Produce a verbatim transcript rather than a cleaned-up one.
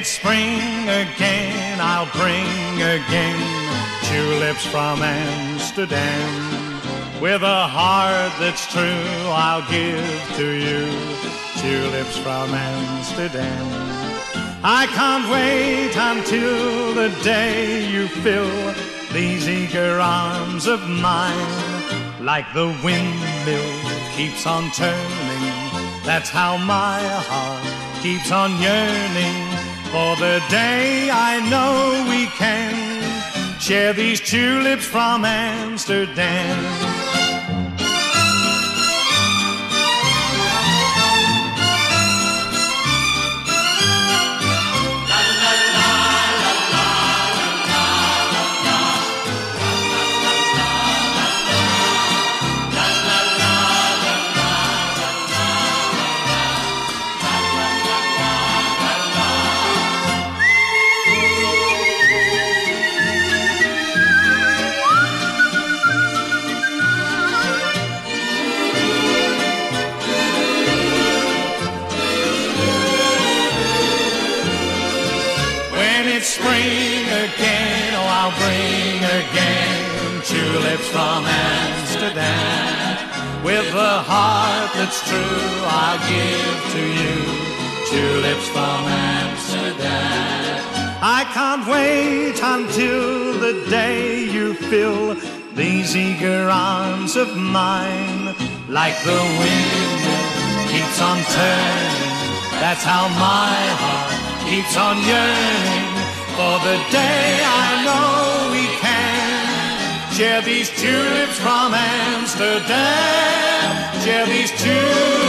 it's spring again, I'll bring again tulips from Amsterdam. With a heart that's true, I'll give to you tulips from Amsterdam. I can't wait until the day you fill these eager arms of mine. Like the windmill keeps on turning, that's how my heart keeps on yearning for the day I know we can share these tulips from Amsterdam. It's spring again, oh, I'll bring again tulips from Amsterdam. With a heart that's true, I'll give to you tulips from Amsterdam. I can't wait until the day you fill these eager arms of mine. Like the wind keeps on turning, that's how my heart keeps on yearning for the day I know we can share these tulips from Amsterdam, share these tulips